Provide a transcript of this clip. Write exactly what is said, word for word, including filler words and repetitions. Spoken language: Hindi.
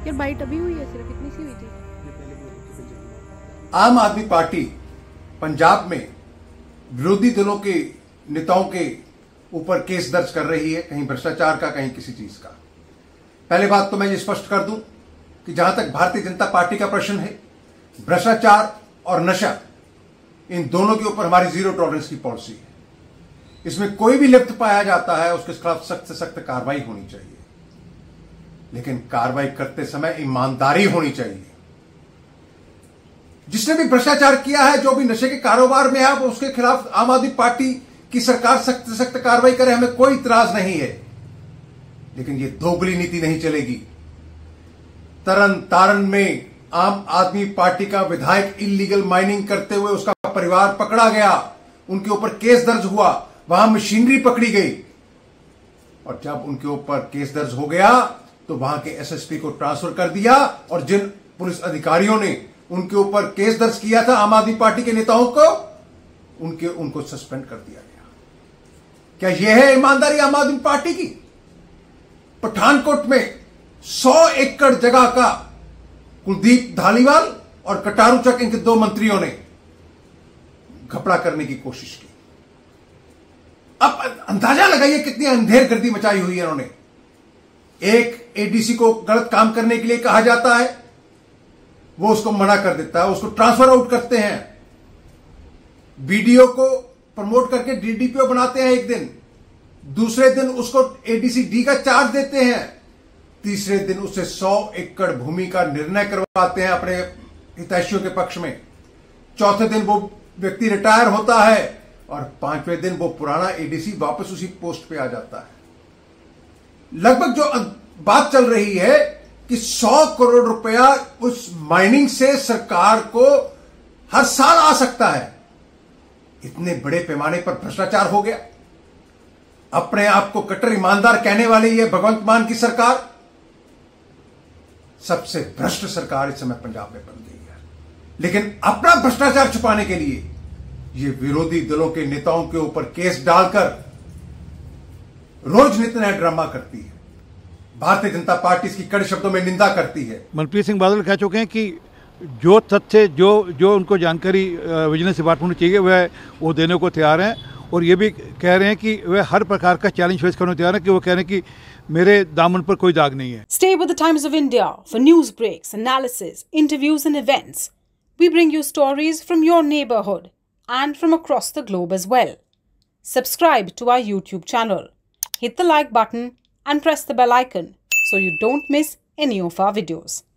आखिर बाइट अभी हुई है, सिर्फ इतनी सी हुई थी। आम आदमी पार्टी पंजाब में विरोधी दलों के नेताओं के ऊपर केस दर्ज कर रही है, कहीं भ्रष्टाचार का, कहीं किसी चीज का। पहले बात तो मैं ये स्पष्ट कर दूं कि जहां तक भारतीय जनता पार्टी का प्रश्न है, भ्रष्टाचार और नशा, इन दोनों के ऊपर हमारी जीरो टॉलरेंस की पॉलिसी है। इसमें कोई भी लिप्त पाया जाता है उसके खिलाफ सख्त से सख्त कार्रवाई होनी चाहिए, लेकिन कार्रवाई करते समय ईमानदारी होनी चाहिए। जिसने भी भ्रष्टाचार किया है, जो भी नशे के कारोबार में है, उसके खिलाफ आम आदमी पार्टी की सरकार सख्त से सख्त कार्रवाई करे, हमें कोई इतराज नहीं है। लेकिन ये दोगली नीति नहीं चलेगी। तरन तारण में आम आदमी पार्टी का विधायक इलीगल माइनिंग करते हुए उसका परिवार पकड़ा गया, उनके ऊपर केस दर्ज हुआ, वहां मशीनरी पकड़ी गई, और जब उनके ऊपर केस दर्ज हो गया तो वहां के एसएसपी को ट्रांसफर कर दिया, और जिन पुलिस अधिकारियों ने उनके ऊपर केस दर्ज किया था आम आदमी पार्टी के नेताओं को, उनके उनको सस्पेंड कर दिया गया। क्या यह है ईमानदारी आम आदमी पार्टी की? पठानकोट में सौ एकड़ जगह का कुलदीप धालीवाल और कटारू चक, इनके दो मंत्रियों ने घपला करने की कोशिश की। अब अंदाजा लगाइए कितनी अंधेरगर्दी मचाई हुई है इन्होंने। एक एडीसी को गलत काम करने के लिए कहा जाता है, वो उसको मना कर देता है, उसको ट्रांसफर आउट करते हैं। बीडीओ को प्रमोट करके डीडीपीओ बनाते हैं एक दिन, दूसरे दिन उसको एडीसी डी का चार्ज देते हैं, तीसरे दिन उससे सौ एकड़ भूमि का निर्णय करवाते हैं अपने हितैषियों के पक्ष में, चौथे दिन वो व्यक्ति रिटायर होता है, और पांचवें दिन वो पुराना एडीसी वापस उसी पोस्ट पे आ जाता है। लगभग जो बात चल रही है कि सौ करोड़ रुपया उस माइनिंग से सरकार को हर साल आ सकता है। इतने बड़े पैमाने पर भ्रष्टाचार हो गया। अपने आप को कट्टर ईमानदार कहने वाली ये भगवंत मान की सरकार सबसे भ्रष्ट सरकार इस समय पंजाब में बन गई है। लेकिन अपना भ्रष्टाचार छुपाने के लिए ये विरोधी दलों के नेताओं के ऊपर केस डालकर रोज नित्य नया ड्रामा करती है। भारतीय जनता पार्टी इसकी कड़े शब्दों में निंदा करती है। मनप्रीत सिंह बादल कह चुके हैं कि जो तथ्य, जो जो उनको जानकारी विजिलेंस डिपार्टमेंट को चाहिए वह वो देने को तैयार हैं, और ये भी कह रहे हैं कि वह हर प्रकार का चैलेंज फेस करने को तैयार है, कि वो कह रहे हैं कि मेरे दामन पर कोई दाग नहीं है। Stay with the Times of India for news breaks, analysis, interviews and events. We bring you stories from your neighborhood and from across the globe as well. Subscribe to our YouTube channel. Hit the like button and press the bell icon so you don't miss any of our videos.